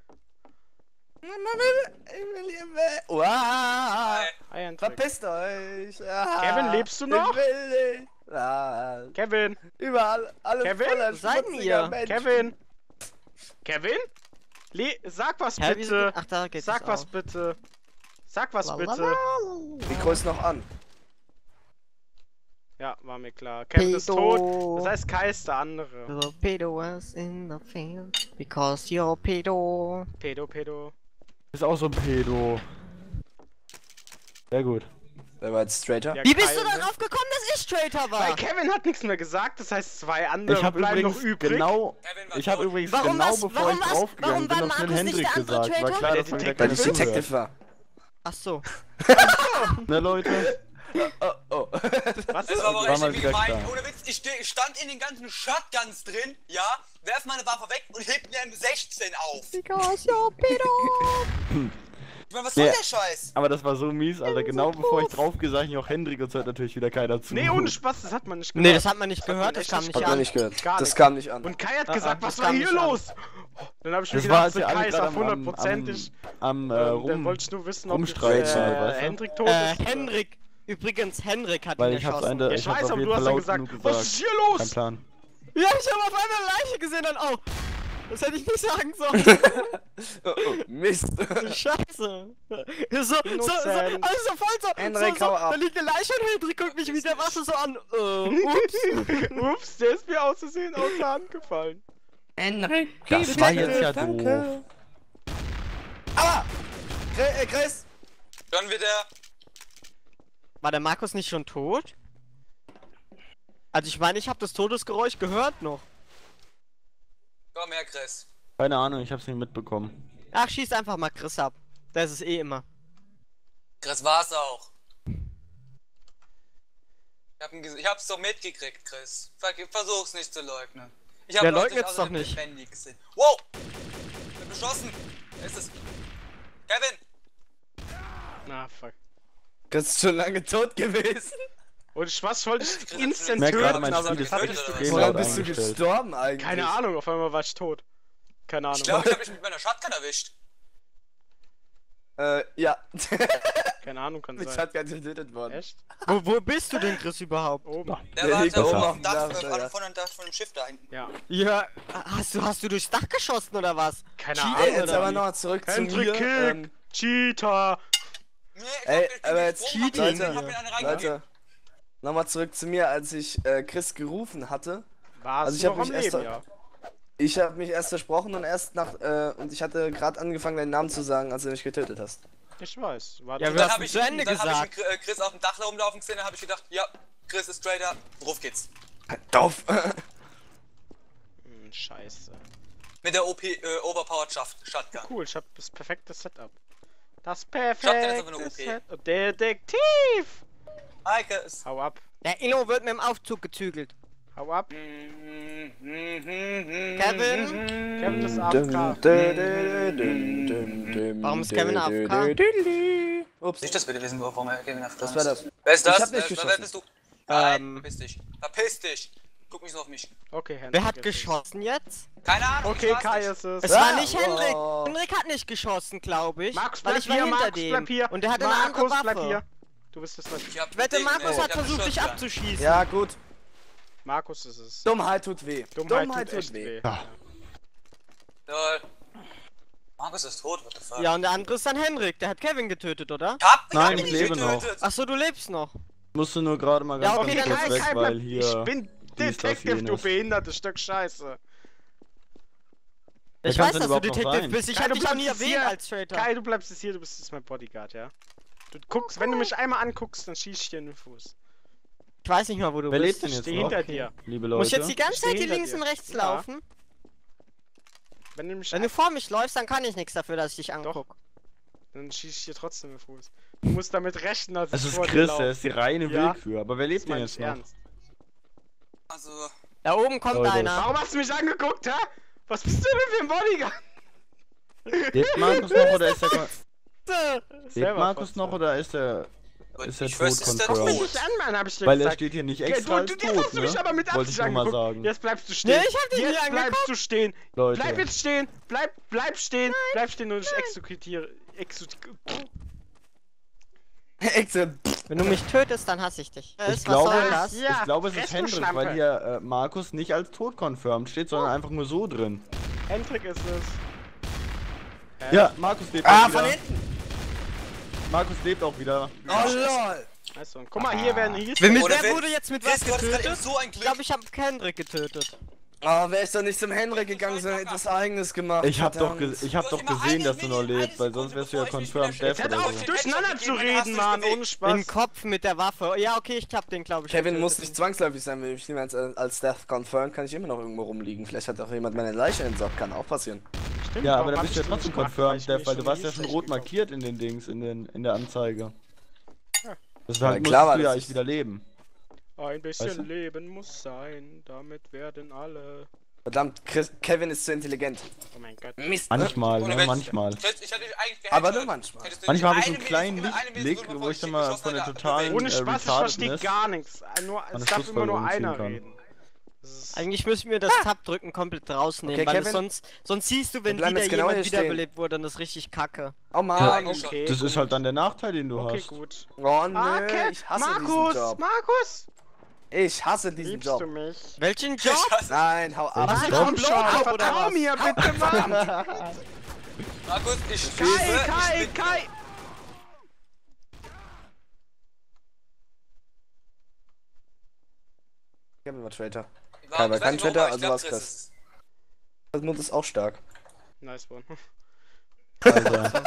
Speaker 1: Wow.
Speaker 2: Hi, Hendrik.
Speaker 1: Verpisst euch. Ah,
Speaker 2: Kevin, lebst du noch?
Speaker 1: Ich will nicht. Ah,
Speaker 2: Kevin,
Speaker 1: überall, alles
Speaker 2: Kevin?
Speaker 1: voller
Speaker 3: Wo seid
Speaker 1: schmutziger
Speaker 3: ihr?
Speaker 1: Menschen.
Speaker 2: Kevin? Kevin? Sag was
Speaker 3: Hä, wieso-
Speaker 2: bitte.
Speaker 3: Ach, da geht's
Speaker 2: Sag was
Speaker 3: auf.
Speaker 2: bitte. Sag was bitte.
Speaker 3: Lalalala.
Speaker 1: Mikro ist noch an.
Speaker 2: Ja, war mir klar. Kevin ist
Speaker 3: Pedo.
Speaker 2: tot. Das heißt, Kai ist der andere.
Speaker 3: The pedo was in the field because you're pedo.
Speaker 2: Pedo.
Speaker 4: Ist auch so ein Pedo. Sehr gut.
Speaker 1: Wer war jetzt Straighter?
Speaker 2: Ja,
Speaker 3: Wie
Speaker 2: Kai,
Speaker 3: bist du
Speaker 2: ne?
Speaker 3: darauf gekommen, dass ich Traitor war?
Speaker 2: Weil Kevin hat nichts mehr gesagt, das heißt, zwei andere
Speaker 4: Ich habe
Speaker 2: bleiben
Speaker 4: übrigens
Speaker 2: noch übrig.
Speaker 4: genau,
Speaker 5: Kevin war
Speaker 4: ich habe
Speaker 5: tot.
Speaker 4: übrigens
Speaker 3: Warum
Speaker 4: genau
Speaker 3: was-
Speaker 4: bevor
Speaker 3: warum
Speaker 4: ich
Speaker 3: was-
Speaker 4: draufgegangen
Speaker 3: warum
Speaker 4: bin,
Speaker 3: war
Speaker 4: noch schnell
Speaker 3: Markus nicht
Speaker 4: Hendrik
Speaker 3: der andere
Speaker 4: gesagt. War
Speaker 3: Traitor?
Speaker 4: klar,
Speaker 2: Der
Speaker 4: dass man
Speaker 2: Detective
Speaker 4: direkt
Speaker 1: Weil ich
Speaker 2: Will?
Speaker 1: Detective war.
Speaker 3: Ach so.
Speaker 4: Ne Leute?
Speaker 1: Oh, oh.
Speaker 2: Was
Speaker 5: Das
Speaker 2: ist
Speaker 5: war aber
Speaker 4: War
Speaker 5: richtig
Speaker 4: mal
Speaker 5: wie
Speaker 4: wieder
Speaker 5: gemein.
Speaker 4: klar.
Speaker 5: Ohne Witz, ich stand in den ganzen Shotguns drin, ja, werf meine Waffe weg und heb mir M16 auf.
Speaker 3: Because you're pedo.
Speaker 5: Ich meine, was soll
Speaker 4: Ja.
Speaker 5: der Scheiß?
Speaker 4: Aber das war so mies, Alter. Genau bevor ich draufgesagt habe, auch Hendrik und so hört natürlich wieder keiner zu.
Speaker 2: Nee, ohne Spaß, das hat man nicht gehört.
Speaker 3: Nee, das hat man nicht
Speaker 2: hat man
Speaker 3: gehört, das
Speaker 2: echt
Speaker 3: kam
Speaker 2: nicht
Speaker 3: nicht
Speaker 1: Hat man
Speaker 3: an.
Speaker 1: nicht gehört.
Speaker 2: Gar
Speaker 1: Das
Speaker 2: nicht.
Speaker 1: kam nicht an.
Speaker 2: Und Kai hat gesagt, was
Speaker 3: das
Speaker 2: war
Speaker 3: kam
Speaker 2: hier
Speaker 3: nicht an.
Speaker 2: los? Dann habe ich mir
Speaker 4: Das war,
Speaker 2: gedacht,
Speaker 4: als
Speaker 2: so
Speaker 4: wir alle
Speaker 2: Kai ist
Speaker 4: gerade
Speaker 2: auf 100%ig.
Speaker 4: am
Speaker 2: Dann wollte ich nur wissen, ob
Speaker 4: rumstreiten,
Speaker 2: jetzt,
Speaker 4: weißt du?
Speaker 2: Hendrik tot ist. oder-
Speaker 3: Henrik. Übrigens, Henrik hat
Speaker 4: Weil
Speaker 3: ihn
Speaker 4: ich hab's
Speaker 3: erschossen.
Speaker 4: eine-
Speaker 2: Ja,
Speaker 4: ich
Speaker 2: ich
Speaker 4: hab's
Speaker 2: weiß,
Speaker 4: auf
Speaker 2: aber
Speaker 4: jeden
Speaker 2: du hast
Speaker 4: Fall
Speaker 2: ja
Speaker 4: laut
Speaker 2: gesagt,
Speaker 4: genug
Speaker 2: was
Speaker 4: gesagt.
Speaker 2: ist hier
Speaker 4: Kein
Speaker 2: los?
Speaker 4: Plan.
Speaker 3: Ja, ich habe auf einmal eine Leiche gesehen und oh. Das hätte ich nicht sagen sollen.
Speaker 1: Oh, oh, Mist.
Speaker 3: Scheiße. So,
Speaker 2: Innocent.
Speaker 3: also voll so.
Speaker 1: Henrik,
Speaker 3: so,
Speaker 1: hau ab.
Speaker 3: da liegt eine Leiche und Henrik guckt mich mit der Waffe so an. Ups.
Speaker 2: Ups, der ist mir aus Versehen aus der Hand gefallen.
Speaker 4: Das war jetzt ja doof.
Speaker 1: Aber! Chris!
Speaker 5: Schon wieder.
Speaker 3: War der Markus nicht schon tot? Also ich meine, ich habe das Todesgeräusch gehört noch.
Speaker 5: Komm her, Chris.
Speaker 4: Keine Ahnung, ich hab's nicht mitbekommen.
Speaker 3: Ach, schieß einfach mal Chris ab. Das ist eh immer.
Speaker 5: Chris war's auch. Ich hab's doch mitgekriegt, Chris. Versuch's nicht zu leugnen. Ich hab
Speaker 3: Wer
Speaker 5: Leute
Speaker 3: leugnet's doch
Speaker 5: außerdem
Speaker 3: nicht?
Speaker 5: lebendig gesehen. Wow! Ich bin beschossen! Wer ist es? Kevin!
Speaker 2: Na, fuck.
Speaker 1: Chris ist schon lange tot gewesen.
Speaker 2: Und was wollte ich
Speaker 5: Ich
Speaker 2: instant
Speaker 4: merk gerade,
Speaker 2: töten,
Speaker 4: mein
Speaker 2: aber
Speaker 4: Spiel
Speaker 2: das
Speaker 4: ist
Speaker 2: hab ich
Speaker 5: getötet,
Speaker 2: nicht
Speaker 5: oder
Speaker 2: gewusst.
Speaker 5: was?
Speaker 1: Woran
Speaker 4: laut
Speaker 1: bist du
Speaker 4: eingestellt.
Speaker 1: gestorben eigentlich?
Speaker 2: Keine Ahnung, auf einmal war ich tot. Keine Ahnung.
Speaker 5: Ich glaube, ich hab mich mit meiner Shotgun erwischt.
Speaker 1: Ja.
Speaker 2: Keine Ahnung, kann
Speaker 1: Mit
Speaker 2: sein.
Speaker 1: Shotgun getötet worden.
Speaker 2: Echt?
Speaker 3: Wo bist du denn, Chris, überhaupt?
Speaker 2: Oben.
Speaker 5: Der
Speaker 1: Der
Speaker 5: war
Speaker 1: liegt
Speaker 5: da
Speaker 1: oben
Speaker 5: oben
Speaker 1: auf
Speaker 5: auf
Speaker 1: dem
Speaker 5: dem Dach,
Speaker 1: Dach, ja.
Speaker 5: von dem Schiff da hinten.
Speaker 2: Ja.
Speaker 3: Ja, hast du durchs Dach geschossen oder was?
Speaker 2: Keine
Speaker 3: Cheaten,
Speaker 2: Ahnung.
Speaker 1: Ey, jetzt
Speaker 3: oder
Speaker 1: aber
Speaker 3: wie?
Speaker 1: noch zurück zu
Speaker 2: Hendrik
Speaker 1: mir.
Speaker 2: Kick! Cheater!
Speaker 5: Nee,
Speaker 1: Ey, aber jetzt
Speaker 3: Cheating.
Speaker 5: Leute, hab mir eine reingegeben.
Speaker 1: Leute, nochmal zurück zu mir, als ich Chris gerufen hatte.
Speaker 2: Warst
Speaker 1: Also ich
Speaker 2: du
Speaker 1: hab
Speaker 2: noch am
Speaker 1: mich erst
Speaker 2: Leben,
Speaker 1: da-
Speaker 2: ja.
Speaker 1: Ich habe mich erst versprochen und erst nach und ich hatte gerade angefangen, deinen Namen zu sagen, als du mich getötet hast.
Speaker 2: Ich weiß. Warte.
Speaker 3: Ja,
Speaker 5: Und
Speaker 3: wir
Speaker 5: dann
Speaker 3: hast
Speaker 5: habe
Speaker 3: ihn
Speaker 5: ich,
Speaker 3: zu Ende
Speaker 5: dann hab
Speaker 3: gesagt.
Speaker 5: ich Chris auf dem Dach rumlaufen gesehen, dann habe ich gedacht, ja, Chris ist Trader, ruf geht's.
Speaker 1: Doof.
Speaker 2: Scheiße.
Speaker 5: Mit der Overpowered Shotgun.
Speaker 2: Cool, ich hab das perfekte Setup. Das
Speaker 5: Shotgun ist
Speaker 2: perfekte
Speaker 5: aber eine OP.
Speaker 2: Setup. Detektiv!
Speaker 5: Hi, Chris.
Speaker 2: Hau ab.
Speaker 3: Der Illo wird mit dem Aufzug gezügelt.
Speaker 2: Hau ab.
Speaker 3: Kevin?
Speaker 2: Kevin ist AFK.
Speaker 3: Warum ist Kevin AFK?
Speaker 1: Ups.
Speaker 5: Nicht, dass wir wissen, warum er Kevin AFK
Speaker 1: Das war das.
Speaker 5: Wer ist das?
Speaker 1: Ich hab nicht
Speaker 5: Wer
Speaker 1: geschossen.
Speaker 5: bist du? Nein,
Speaker 3: Ähm.
Speaker 5: verpiss dich. Verpiss dich. Guck nicht so auf mich.
Speaker 2: Okay, Hendrik.
Speaker 3: Wer hat
Speaker 2: jetzt ist-
Speaker 3: geschossen jetzt?
Speaker 5: Keine Ahnung.
Speaker 2: Okay,
Speaker 5: ich war's
Speaker 2: Kai
Speaker 5: nicht.
Speaker 2: ist es.
Speaker 3: Es war nicht
Speaker 1: wow.
Speaker 3: Henrik. Henrik hat nicht geschossen, glaube ich.
Speaker 2: Markus,
Speaker 3: weil
Speaker 2: bleib
Speaker 3: ich war
Speaker 2: hier,
Speaker 3: hinter
Speaker 2: Markus,
Speaker 3: dem.
Speaker 2: bleib hier.
Speaker 3: Und der hatte eine andere
Speaker 2: Markus,
Speaker 3: Waffe.
Speaker 2: bleib hier. Du bist es nicht.
Speaker 5: Ich hab
Speaker 3: Ich wette,
Speaker 5: Ding,
Speaker 3: Markus
Speaker 5: ich
Speaker 3: hat
Speaker 5: hab
Speaker 3: versucht, dich
Speaker 5: Shotgun.
Speaker 3: abzuschießen.
Speaker 1: Ja, gut.
Speaker 2: Markus ist es.
Speaker 1: Dummheit tut weh.
Speaker 2: Dummheit tut echt weh.
Speaker 5: Lol. Markus ist tot, what the fuck?
Speaker 3: Ja, und der andere ist dann Henrik. Der hat Kevin getötet, oder?
Speaker 5: Ich hab
Speaker 4: Nein,
Speaker 5: ihn
Speaker 4: ich
Speaker 5: nicht
Speaker 4: lebe noch.
Speaker 5: getötet.
Speaker 3: Achso, du lebst noch.
Speaker 4: Musste nur gerade mal
Speaker 3: Ja,
Speaker 4: ganz,
Speaker 3: okay,
Speaker 4: ganz
Speaker 3: dann
Speaker 4: kurz
Speaker 3: Kai,
Speaker 4: weg, weil hier...
Speaker 2: Ich bin
Speaker 4: dies, das,
Speaker 2: Detective, du
Speaker 4: jenes.
Speaker 2: behindertes Stück Scheiße.
Speaker 3: Ich
Speaker 4: kann's
Speaker 3: weiß,
Speaker 4: denn
Speaker 3: dass du
Speaker 4: überhaupt noch
Speaker 3: Detective
Speaker 4: sein?
Speaker 3: bist. Ich
Speaker 2: Kai,
Speaker 3: hab
Speaker 2: du
Speaker 3: dich auch nie
Speaker 2: bleibst
Speaker 3: erwähnt
Speaker 2: hier.
Speaker 3: als Traitor.
Speaker 2: Kai, du bleibst jetzt hier, du bist jetzt mein Bodyguard, ja? Du guckst, wenn du mich einmal anguckst, dann schieß ich dir in den Fuß.
Speaker 3: Ich weiß nicht mal, wo du
Speaker 4: Wer
Speaker 3: bist.
Speaker 4: lebt denn jetzt
Speaker 2: Steh
Speaker 4: noch?
Speaker 2: hinter dir.
Speaker 4: Liebe Leute.
Speaker 3: Muss ich jetzt die ganze
Speaker 2: Ich steh
Speaker 3: Zeit hier
Speaker 2: hinter
Speaker 3: links
Speaker 2: dir.
Speaker 3: und rechts
Speaker 2: Ja. Dann schieße ich dir trotzdem den Fuß. Du musst damit rechnen, dass
Speaker 4: Es
Speaker 2: ich
Speaker 4: ist
Speaker 2: vor dir
Speaker 4: Chris,
Speaker 2: laufe.
Speaker 4: er ist die reine
Speaker 2: Ja.
Speaker 4: Willkür. Aber wer lebt
Speaker 2: Das
Speaker 4: denn
Speaker 2: mein
Speaker 4: jetzt
Speaker 2: ich
Speaker 4: noch?
Speaker 2: ernst.
Speaker 5: Also,
Speaker 3: Da oben kommt
Speaker 4: Leute.
Speaker 3: einer.
Speaker 2: Warum hast du mich angeguckt, hä? Was bist du denn für ein Bodyguard?
Speaker 4: Lebt Markus noch oder ist der... Lebt
Speaker 2: Selber
Speaker 4: Markus
Speaker 2: fast,
Speaker 4: noch
Speaker 2: ja.
Speaker 4: oder ist der... Ist der
Speaker 5: ich weiß,
Speaker 4: tot
Speaker 5: ist der
Speaker 2: Guck mich
Speaker 5: tot?
Speaker 2: nicht an, Mann, hab ich dir
Speaker 4: Weil er
Speaker 2: gesagt.
Speaker 4: steht hier nicht
Speaker 2: Okay,
Speaker 4: extra als
Speaker 2: jetzt
Speaker 4: tot,
Speaker 2: hast du mich aber mit
Speaker 4: ne? Wollte
Speaker 2: Absicht
Speaker 4: ich nur mal
Speaker 2: angeguckt.
Speaker 4: sagen.
Speaker 2: Jetzt bleibst du stehen.
Speaker 3: Nee, ich hab dich
Speaker 2: Jetzt
Speaker 3: nicht angeguckt.
Speaker 2: bleibst du stehen.
Speaker 4: Leute.
Speaker 2: Bleib jetzt stehen. Bleib stehen. Bleib stehen und ich exekutiere.
Speaker 3: Wenn du mich tötest, dann hasse ich dich.
Speaker 4: Ich
Speaker 3: Was
Speaker 4: glaube,
Speaker 3: soll das?
Speaker 2: Ja,
Speaker 4: ich glaube, es ist
Speaker 2: fress du
Speaker 4: Hendrik,
Speaker 2: Schlampe.
Speaker 4: weil hier Markus nicht als tot confirmed steht, sondern einfach nur so drin.
Speaker 2: Hendrik ist es.
Speaker 4: Ja, Markus lebt
Speaker 1: Ah,
Speaker 4: auch
Speaker 1: von
Speaker 4: wieder.
Speaker 1: hinten!
Speaker 4: Markus lebt auch wieder.
Speaker 1: Oh lol!
Speaker 2: Also, guck mal, hier werden hier.
Speaker 3: Wer
Speaker 5: Oder wenn-
Speaker 3: wurde jetzt mit
Speaker 5: Chris,
Speaker 3: was
Speaker 5: du hattest gerade eben
Speaker 3: getötet?
Speaker 5: so ein
Speaker 3: Ich
Speaker 5: Glück.
Speaker 3: glaube, ich habe Kendrick getötet.
Speaker 1: Oh, wäre ich doch nicht zum Henrik gegangen, sondern hätte das eigenes gemacht.
Speaker 4: Ich hab doch,
Speaker 1: verdammt.
Speaker 4: ich hab doch gesehen, dass du noch lebst, weil sonst wärst du ja confirmed death
Speaker 2: Jetzt hört
Speaker 4: oder
Speaker 2: auf,
Speaker 4: so.
Speaker 2: durcheinander zu reden, Mann, ohne Spaß.
Speaker 3: Den Kopf mit der Waffe. Ja, okay, ich hab den, glaube ich.
Speaker 1: Kevin muss
Speaker 3: getötet.
Speaker 1: nicht zwangsläufig sein, wenn ich niemals als Death confirmed, kann ich immer noch irgendwo rumliegen. Vielleicht hat auch jemand meine Leiche entsorgt, kann auch passieren.
Speaker 2: Stimmt,
Speaker 4: Ja,
Speaker 2: warum
Speaker 4: aber dann
Speaker 2: hab
Speaker 4: bist du ja
Speaker 2: ich
Speaker 4: trotzdem
Speaker 2: nicht gemacht,
Speaker 4: confirmed
Speaker 2: ich
Speaker 4: death,
Speaker 2: mich
Speaker 4: weil du warst ja
Speaker 2: nie
Speaker 4: schon
Speaker 2: schlecht
Speaker 4: rot
Speaker 2: gekommen.
Speaker 4: markiert in den Dings, in der Anzeige.
Speaker 2: Ja.
Speaker 4: Deshalb
Speaker 1: Ja, klar war
Speaker 4: musstest du ja
Speaker 1: das
Speaker 4: eigentlich wieder leben.
Speaker 2: Ein bisschen
Speaker 4: Weißt du?
Speaker 2: Leben muss sein, damit werden alle.
Speaker 1: Verdammt, Kevin ist zu intelligent.
Speaker 2: Oh mein Gott.
Speaker 1: Mist.
Speaker 4: Manchmal,
Speaker 5: Ohne
Speaker 4: ne,
Speaker 5: Witz.
Speaker 4: manchmal.
Speaker 5: Ich hätte dich eigentlich
Speaker 1: Aber
Speaker 5: gehandelt.
Speaker 1: nur manchmal.
Speaker 5: Hättest du
Speaker 4: Manchmal habe ich
Speaker 5: nicht
Speaker 4: so einen kleinen
Speaker 5: eine Millisekunde
Speaker 4: Lichtblick,
Speaker 5: bevor
Speaker 4: wo ich dann mal
Speaker 5: geschossen
Speaker 4: von der
Speaker 5: hätte,
Speaker 4: totalen
Speaker 2: Ohne Spaß, ich verstehe
Speaker 4: Retardedness
Speaker 2: gar nichts. Nur,
Speaker 4: an
Speaker 2: es
Speaker 4: der
Speaker 2: darf immer nur
Speaker 4: Schlussfolgerung ziehen
Speaker 2: einer
Speaker 4: kann.
Speaker 2: reden. Das ist-
Speaker 3: Eigentlich müssen wir das Tab-Drücken komplett rausnehmen,
Speaker 1: Okay,
Speaker 3: weil es
Speaker 1: Kevin.
Speaker 3: sonst siehst du, wenn
Speaker 1: Wir bleiben
Speaker 3: wieder
Speaker 1: jetzt genau
Speaker 3: jemand
Speaker 1: hier stehen.
Speaker 3: wiederbelebt wurde, und das ist richtig kacke.
Speaker 1: Oh Mann.
Speaker 2: Okay,
Speaker 4: Das
Speaker 2: gut.
Speaker 4: ist halt dann der Nachteil, den du
Speaker 2: Okay,
Speaker 4: hast.
Speaker 2: gut.
Speaker 1: Oh nö,
Speaker 2: Okay,
Speaker 1: ich hasse
Speaker 2: Markus,
Speaker 1: diesen Job.
Speaker 2: Markus!
Speaker 1: Ich hasse diesen
Speaker 2: Liebst
Speaker 1: Job.
Speaker 2: du mich?
Speaker 3: Welchen Job?
Speaker 1: Nein, hau ab.
Speaker 4: Was?
Speaker 2: Komm schon,
Speaker 3: Blowjob oder
Speaker 2: vertrau
Speaker 3: was?
Speaker 2: mir bitte, Mann!
Speaker 5: Markus, ich
Speaker 2: Kai!
Speaker 1: Kevin war Traitor.
Speaker 5: Warum?
Speaker 1: war
Speaker 5: Ich weiß
Speaker 1: kein
Speaker 5: nicht, warum,
Speaker 1: Traitor,
Speaker 5: aber ich
Speaker 1: also
Speaker 5: glaub,
Speaker 1: war's
Speaker 5: Chris
Speaker 1: Chris.
Speaker 5: ist-
Speaker 1: Das Mund ist auch stark.
Speaker 2: Nice one.
Speaker 4: Alter.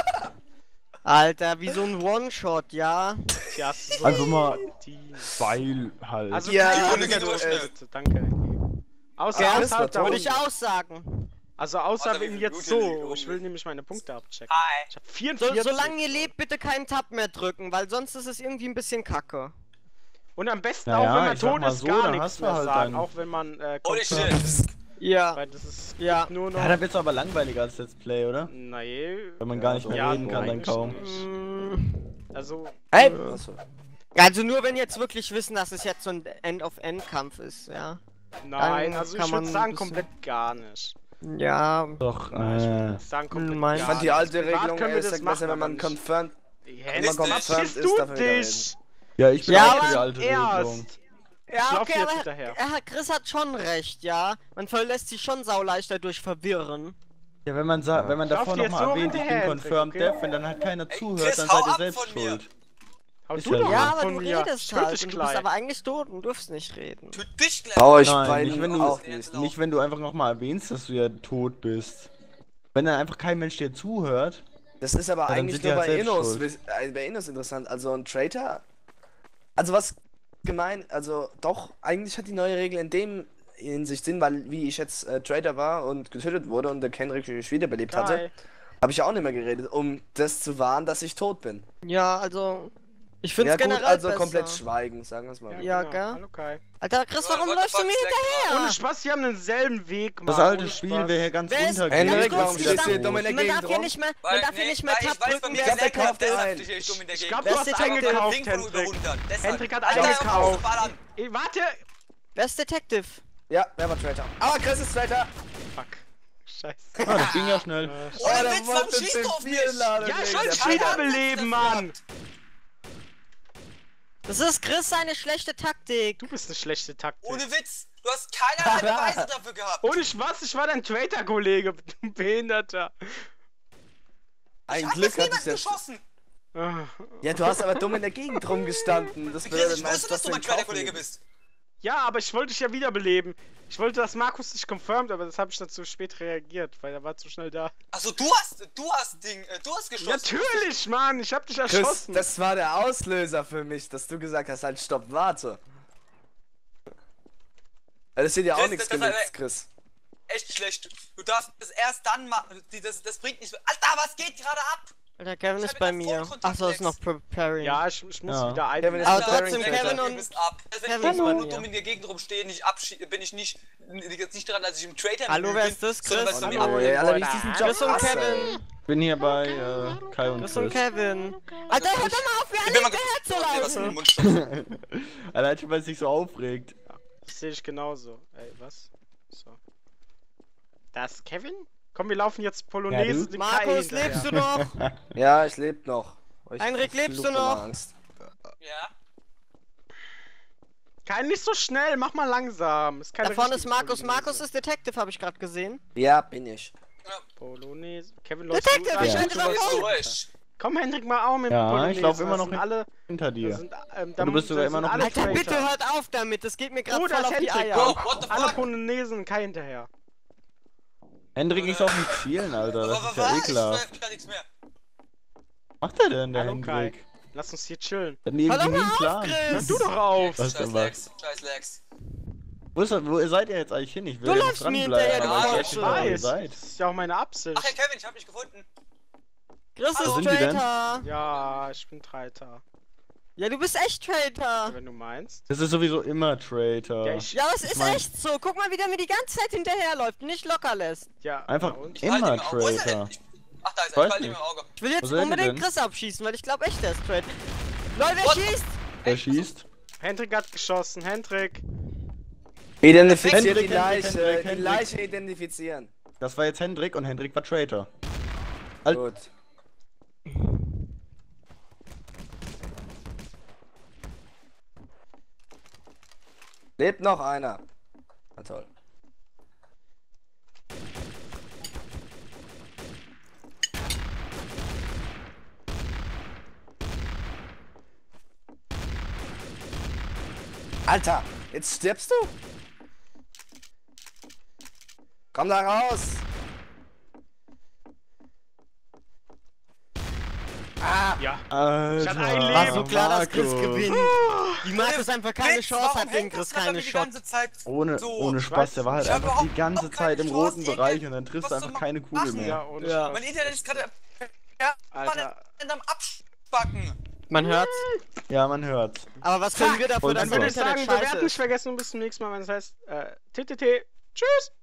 Speaker 3: Alter, wie so ein One-Shot, ja?
Speaker 2: Tja, so
Speaker 4: Also mal,
Speaker 2: die-
Speaker 4: weil halt.
Speaker 2: Also,
Speaker 1: Ja,
Speaker 2: Kai,
Speaker 1: die
Speaker 2: ohne
Speaker 5: Runde geht
Speaker 2: Geduld,
Speaker 5: schnell.
Speaker 2: bitte, danke. Außer,
Speaker 1: Ja,
Speaker 2: außer
Speaker 1: das war
Speaker 2: da
Speaker 1: toll.
Speaker 3: Würde
Speaker 2: unten.
Speaker 3: ich auch sagen.
Speaker 2: Also außer
Speaker 5: Alter, wie
Speaker 2: wenn
Speaker 5: viel
Speaker 2: jetzt
Speaker 5: Blut hier liegt
Speaker 2: so.
Speaker 5: oben.
Speaker 2: Ich will nämlich meine Punkte abchecken.
Speaker 5: Hi.
Speaker 2: Ich hab 44.
Speaker 3: Solange ihr lebt, bitte keinen Tab mehr drücken, weil sonst ist es irgendwie ein bisschen kacke.
Speaker 2: Und am besten
Speaker 4: Naja,
Speaker 2: auch, wenn man
Speaker 4: ich sag
Speaker 2: tot
Speaker 4: mal
Speaker 2: ist,
Speaker 4: so,
Speaker 2: gar
Speaker 4: dann
Speaker 2: nichts
Speaker 4: hast du
Speaker 2: mehr
Speaker 4: halt
Speaker 2: sagen.
Speaker 4: deinen-
Speaker 2: Auch wenn man
Speaker 5: Holy
Speaker 2: confirmed.
Speaker 5: shit.
Speaker 3: Ja.
Speaker 2: Weil das ist
Speaker 3: Ja.
Speaker 2: nur noch.
Speaker 4: Ja, dann wird's aber langweiliger als Let's Play, oder?
Speaker 2: Nee.
Speaker 4: Wenn man gar nicht mehr
Speaker 2: Ja,
Speaker 4: reden kann, dann
Speaker 2: eigentlich
Speaker 4: kaum.
Speaker 2: nicht.
Speaker 3: Mm,
Speaker 2: Also,
Speaker 1: Hey! Achso.
Speaker 3: Also nur wenn jetzt wirklich wissen, dass es jetzt so ein End-of-End-Kampf ist, ja.
Speaker 2: nein,
Speaker 3: Dann
Speaker 2: also
Speaker 3: kann
Speaker 2: ich
Speaker 3: man
Speaker 2: würde
Speaker 3: ein
Speaker 2: sagen,
Speaker 3: bisschen-
Speaker 2: komplett gar nicht.
Speaker 3: Ja.
Speaker 4: Doch,
Speaker 2: Nein, ich würde sagen, komplett
Speaker 3: mein-
Speaker 1: Ich
Speaker 2: gar
Speaker 1: fand die
Speaker 2: nicht.
Speaker 1: alte
Speaker 2: Privat
Speaker 1: Regelung
Speaker 2: können wir
Speaker 1: ehrlich
Speaker 2: das
Speaker 1: gesagt besser,
Speaker 2: machen,
Speaker 1: wenn man
Speaker 2: aber
Speaker 1: confirmed.
Speaker 2: nicht.
Speaker 1: Wenn man
Speaker 2: Was
Speaker 1: confirmed
Speaker 2: verstehst
Speaker 1: ist,
Speaker 2: du
Speaker 1: darf er wieder
Speaker 2: dich?
Speaker 4: Ja, ich bin
Speaker 3: Ja,
Speaker 4: auch
Speaker 3: aber
Speaker 4: für die alte Regelung.
Speaker 2: Erst.
Speaker 3: Ja,
Speaker 2: lauf
Speaker 3: okay,
Speaker 2: jetzt
Speaker 3: aber
Speaker 2: hinterher.
Speaker 3: Chris hat schon recht, ja. Man verlässt sich schon sauleicht dadurch verwirren.
Speaker 4: Ja, wenn man sagt, wenn man
Speaker 2: Lauf
Speaker 4: davor
Speaker 2: dir jetzt
Speaker 4: nochmal
Speaker 2: so
Speaker 4: erwähnt, ich bin
Speaker 2: hinterher,
Speaker 4: confirmed
Speaker 2: Hendrik,
Speaker 4: deaf, wenn dann halt keiner zuhört,
Speaker 5: Chris,
Speaker 4: dann
Speaker 5: hau
Speaker 4: seid ihr
Speaker 5: ab
Speaker 4: selbst
Speaker 5: von mir.
Speaker 4: schuld.
Speaker 2: Hau
Speaker 4: Ist
Speaker 2: du
Speaker 4: ja
Speaker 2: doch
Speaker 4: so.
Speaker 3: Ja,
Speaker 2: ab
Speaker 3: aber
Speaker 2: von
Speaker 3: du
Speaker 2: mir.
Speaker 3: redest
Speaker 2: Ich töte
Speaker 3: halt
Speaker 2: dich
Speaker 3: und du bist
Speaker 2: gleich.
Speaker 3: aber eigentlich tot und durfst nicht reden.
Speaker 5: Töt dich gleich.
Speaker 1: Oh, ich
Speaker 4: Nein,
Speaker 1: beiden
Speaker 4: nicht wenn du,
Speaker 1: auch nicht.
Speaker 4: nicht wenn du einfach nochmal erwähnst, dass du ja tot bist. Wenn dann einfach kein Mensch dir zuhört.
Speaker 1: Das ist aber
Speaker 4: Ja, dann
Speaker 1: eigentlich
Speaker 4: sind die
Speaker 1: nur
Speaker 4: halt
Speaker 1: bei
Speaker 4: selbst
Speaker 1: Innos,
Speaker 4: schuld.
Speaker 1: bei Innos interessant. Also ein Traitor. Also was gemein, also doch, eigentlich hat die neue Regel in dem Hinsicht Sinn, weil wie ich jetzt Traitor war und getötet wurde und der Kendrick mich wiederbelebt hatte,
Speaker 2: Geil.
Speaker 1: habe ich ja auch nicht mehr geredet, um das zu wahren, dass ich tot bin.
Speaker 3: Ja, also. Ich find's
Speaker 1: Ja gut,
Speaker 3: generell
Speaker 1: also
Speaker 3: besser.
Speaker 1: komplett schweigen, sagen wir es mal.
Speaker 3: Ja,
Speaker 2: genau.
Speaker 3: gell?
Speaker 2: Hallo Kai.
Speaker 3: Alter, Chris, warum
Speaker 5: What the
Speaker 3: läufst du
Speaker 5: fuck,
Speaker 3: mir
Speaker 5: Slack
Speaker 3: hinterher?
Speaker 2: Ohne Spaß, die haben denselben Weg, Mann.
Speaker 4: Das alte
Speaker 2: ohne
Speaker 4: Spiel
Speaker 2: Spaß.
Speaker 4: wäre hier ganz
Speaker 3: Wer ist-
Speaker 4: untergegangen.
Speaker 1: Henrik,
Speaker 3: Ganz
Speaker 1: warum
Speaker 3: kurz,
Speaker 1: stehst du hier
Speaker 3: Stamm-
Speaker 1: dumm in der
Speaker 3: Man darf
Speaker 1: Gegend
Speaker 3: hier
Speaker 1: rum?
Speaker 3: nicht mehr,
Speaker 5: Weil,
Speaker 3: man darf hier
Speaker 5: nee,
Speaker 3: nicht mehr
Speaker 5: weil
Speaker 3: Tab
Speaker 5: ich weiß,
Speaker 3: drücken,
Speaker 5: von
Speaker 3: wer
Speaker 5: mir
Speaker 3: ist der
Speaker 1: gekauft
Speaker 3: Kauf
Speaker 1: ein.
Speaker 5: deshalb stehe ich dumm in der
Speaker 2: Ich
Speaker 5: Gegend.
Speaker 2: glaub,
Speaker 3: Wer
Speaker 2: du
Speaker 3: ist
Speaker 2: hast
Speaker 3: Detective?
Speaker 2: eingekauft,
Speaker 5: Ding von
Speaker 2: Hendrik.
Speaker 5: runter. Deshalb.
Speaker 2: Hendrik hat
Speaker 5: Alter,
Speaker 2: eingekauft.
Speaker 5: ballern.
Speaker 2: Ey, warte!
Speaker 3: Wer ist Detective?
Speaker 1: Ja, wer war Traitor? Aber Chris ist Traitor!
Speaker 2: Fuck. Scheiße.
Speaker 4: Ah, das ging ja schnell.
Speaker 1: Oh,
Speaker 5: Ohne
Speaker 1: der
Speaker 5: Witz, warum
Speaker 1: wollte
Speaker 5: schießt du auf mich?
Speaker 1: Laden
Speaker 2: Ja,
Speaker 1: legen,
Speaker 2: schon
Speaker 1: der
Speaker 2: wiederbeleben, Mann!
Speaker 3: Das ist Chris seine schlechte Taktik.
Speaker 2: Du bist eine schlechte Taktik.
Speaker 5: Ohne Witz. Du hast keinerlei Beweise dafür gehabt.
Speaker 2: Ohne Spaß, ich war dein Traitor-Kollege, du Behinderter.
Speaker 1: Ein
Speaker 5: Ich hab
Speaker 1: Glück
Speaker 5: auf
Speaker 1: hatte ich
Speaker 5: niemanden
Speaker 1: das.
Speaker 5: geschossen.
Speaker 2: Ah.
Speaker 1: Ja, du hast aber dumm in der Gegend rumgestanden. Das
Speaker 5: Chris,
Speaker 1: würde
Speaker 5: ich wusste, dass du mein kleiner Kollege bist.
Speaker 2: Ja, aber ich wollte dich ja wiederbeleben. Ich wollte, dass Markus dich confirmed, aber das habe ich dann zu spät reagiert, weil er war zu schnell da.
Speaker 5: Also du hast geschossen.
Speaker 2: Natürlich, Mann, ich hab dich
Speaker 1: Chris,
Speaker 2: erschossen.
Speaker 1: das war der Auslöser für mich, dass du gesagt hast, halt stopp, warte. Ja, das wird ja auch
Speaker 5: Chris,
Speaker 1: nichts
Speaker 5: das-
Speaker 1: genützt, Chris.
Speaker 5: Echt schlecht. Du darfst es erst dann machen. Das bringt nichts. Alter, was geht gerade ab?
Speaker 3: Alter, Kevin
Speaker 5: Ich
Speaker 3: ist
Speaker 5: hab
Speaker 3: bei
Speaker 5: ihn als
Speaker 3: mir.
Speaker 5: Vollkontakt,
Speaker 3: Achso, ist noch
Speaker 5: Lex.
Speaker 3: preparing.
Speaker 2: Ja, ich muss
Speaker 4: Ja.
Speaker 2: wieder ein.
Speaker 1: Kevin ist
Speaker 3: Aber
Speaker 1: preparing,
Speaker 3: trotzdem,
Speaker 1: Traitor.
Speaker 3: Kevin
Speaker 5: Du
Speaker 3: und...
Speaker 5: bist ab. Also wenn
Speaker 3: Kevin
Speaker 5: ich
Speaker 3: ist bei
Speaker 5: nur
Speaker 3: mir.
Speaker 5: dumm in der Gegend rumstehe, bin ich nicht, liegt jetzt nicht daran, dass ich im Traitor
Speaker 3: Hallo, wer ist das?
Speaker 5: sondern weil
Speaker 3: Chris?
Speaker 5: es bei mir
Speaker 2: Hallo,
Speaker 5: abgeht.
Speaker 1: Alter, wie ich diesen Job
Speaker 3: Chris und
Speaker 1: hasse.
Speaker 3: Kevin.
Speaker 4: Bin hier bei Kai und
Speaker 3: Chris und
Speaker 4: Chris.
Speaker 3: Kevin. Alter, hört doch mal auf,
Speaker 5: Ich
Speaker 3: mir
Speaker 5: bin mal
Speaker 3: alle hinterher zu
Speaker 5: gespannt, was in den
Speaker 3: laufen.
Speaker 5: Mund stopft.
Speaker 4: Allein weil es sich so aufregt.
Speaker 2: Das sehe ich genauso. Ey, was? So. Das ist Kevin? Komm, wir laufen jetzt Polonaise.
Speaker 4: Ja, du?
Speaker 2: den
Speaker 3: Markus,
Speaker 2: Kai
Speaker 3: lebst du
Speaker 2: hinterher.
Speaker 3: noch?
Speaker 1: Ja, ich lebe noch. Ich
Speaker 3: Heinrich,
Speaker 1: hab
Speaker 3: lebst du
Speaker 1: verfluchte
Speaker 3: noch?
Speaker 1: Angst.
Speaker 5: Ja.
Speaker 2: Kai, nicht so schnell, mach mal langsam. Ist keine
Speaker 3: Da vorne ist
Speaker 2: richtige
Speaker 3: Markus.
Speaker 2: Polonaise.
Speaker 3: Markus ist Detective, habe ich gerade gesehen.
Speaker 1: Ja, bin ich.
Speaker 2: Polonaise. Kevin läuft
Speaker 3: Detective,
Speaker 2: gut.
Speaker 3: ich
Speaker 2: Ah,
Speaker 3: halte
Speaker 2: du
Speaker 3: doch
Speaker 2: läufst
Speaker 3: auf.
Speaker 2: gut.
Speaker 5: Durch.
Speaker 2: Komm, Hendrik, mal auch mit
Speaker 4: Ja,
Speaker 2: Polonaise.
Speaker 4: ich laufe immer
Speaker 2: das
Speaker 4: noch
Speaker 2: sind alle.
Speaker 4: hinter
Speaker 2: Das
Speaker 4: dir.
Speaker 2: sind,
Speaker 4: du bist sogar immer noch
Speaker 2: alle
Speaker 3: Alter, bitte
Speaker 2: Traitor.
Speaker 3: hört auf damit. Das geht mir gerade
Speaker 2: Oh,
Speaker 3: voll
Speaker 2: da ist
Speaker 3: auf die
Speaker 2: Hendrik.
Speaker 3: Eier.
Speaker 5: Bro, what the
Speaker 2: Alle
Speaker 5: fuck?
Speaker 2: Polonesen, Kai hinterher.
Speaker 4: Hendrik ist auf dem Zielen, Alter. Das ist ja
Speaker 5: Was?
Speaker 4: ekelhaft.
Speaker 5: Ich kann nichts mehr.
Speaker 4: Was macht der denn, der
Speaker 2: Hallo, Kai.
Speaker 4: Hendrik?
Speaker 2: Lass uns hier chillen.
Speaker 4: Hat irgendwie
Speaker 3: Hör doch
Speaker 4: nie
Speaker 3: mal
Speaker 4: einen
Speaker 3: auf,
Speaker 4: Plan.
Speaker 3: Chris.
Speaker 2: Du doch auf!
Speaker 4: Was
Speaker 5: Scheiß
Speaker 4: denn
Speaker 5: Lex. Scheiß Lex.
Speaker 4: Wo seid ihr jetzt eigentlich hin? Ich will
Speaker 3: Du
Speaker 4: ja
Speaker 3: läufst
Speaker 4: noch
Speaker 3: mir
Speaker 4: dranbleiben,
Speaker 3: hinterher,
Speaker 4: aber
Speaker 5: du
Speaker 4: ich weiß
Speaker 5: Fotze.
Speaker 4: nicht, wo ihr
Speaker 2: Weiß.
Speaker 4: seid.
Speaker 2: Das ist ja auch meine Absicht.
Speaker 5: Ach ja, Kevin, ich hab dich gefunden.
Speaker 3: Chris
Speaker 5: Wo
Speaker 3: ist
Speaker 4: sind die denn?
Speaker 3: Traitor.
Speaker 2: Ja, ich bin Traitor.
Speaker 3: Ja, du bist echt Traitor.
Speaker 2: Wenn du meinst.
Speaker 4: Das ist sowieso immer Traitor.
Speaker 2: Ja, ich.
Speaker 3: Ja, aber es ist
Speaker 4: mein-
Speaker 3: echt so. Guck mal, wie der mir die ganze Zeit hinterherläuft und nicht locker lässt.
Speaker 2: Ja,
Speaker 4: Einfach
Speaker 2: na und?
Speaker 5: Ich halte
Speaker 4: immer
Speaker 5: ihn im Auge. Wo ist er denn?
Speaker 4: Traitor.
Speaker 5: Ach, da ist er.
Speaker 4: Weiß
Speaker 5: Ich halte ihn
Speaker 4: nicht.
Speaker 5: im Auge.
Speaker 3: Ich will
Speaker 4: Wo
Speaker 3: jetzt
Speaker 4: seid ihr
Speaker 3: unbedingt
Speaker 4: denn?
Speaker 3: Chris abschießen, weil ich glaube echt, der ist Traitor. Leute, wer
Speaker 5: What?
Speaker 3: schießt?
Speaker 4: Wer schießt?
Speaker 2: Hendrik hat geschossen. Hendrik.
Speaker 1: Identifiziert
Speaker 4: Hendrik,
Speaker 1: die Leiche.
Speaker 4: Hendrik,
Speaker 1: Die
Speaker 4: Hendrik.
Speaker 1: Leiche identifizieren.
Speaker 4: Das war jetzt Hendrik und Hendrik war Traitor.
Speaker 1: Gut. Lebt noch einer. Na toll. Alter, jetzt stirbst du? Komm da raus!
Speaker 2: Ja.
Speaker 4: Alter,
Speaker 2: hatte ein
Speaker 3: War
Speaker 2: Leben.
Speaker 3: so klar, dass Chris
Speaker 4: Markus.
Speaker 3: gewinnt. Die Markus einfach keine
Speaker 5: Witz,
Speaker 3: Chance
Speaker 5: warum
Speaker 3: hat gegen
Speaker 5: hängt
Speaker 3: Chris,
Speaker 5: das gerade
Speaker 3: keine
Speaker 5: die
Speaker 3: Shot.
Speaker 5: ganze Zeit
Speaker 4: Ohne
Speaker 5: so?
Speaker 4: Spaß, der war halt
Speaker 5: Ich hab
Speaker 4: einfach die
Speaker 5: überhaupt
Speaker 4: ganze
Speaker 5: keine
Speaker 4: Zeit im
Speaker 5: Chance
Speaker 4: roten
Speaker 5: gegen-
Speaker 4: Bereich und dann triffst
Speaker 5: Was
Speaker 4: du
Speaker 5: soll
Speaker 4: einfach
Speaker 5: man
Speaker 4: keine Kugel
Speaker 5: machen?
Speaker 4: mehr.
Speaker 2: Ja, ohne
Speaker 3: Ja.
Speaker 2: Spaß.
Speaker 5: Mein Internet ist gerade. Ja,
Speaker 2: Alter.
Speaker 5: Mann, am Abspacken.
Speaker 3: Man hört's.
Speaker 4: Ja, man hört's.
Speaker 3: Aber was können wir dafür,
Speaker 4: Und
Speaker 3: dass
Speaker 4: dann
Speaker 3: mein
Speaker 2: Würde ich sagen,
Speaker 3: Internet scheiße
Speaker 2: bewerten nicht
Speaker 3: ist?
Speaker 2: vergessen und bis zum nächsten Mal, wenn es heißt TTT. Tschüss!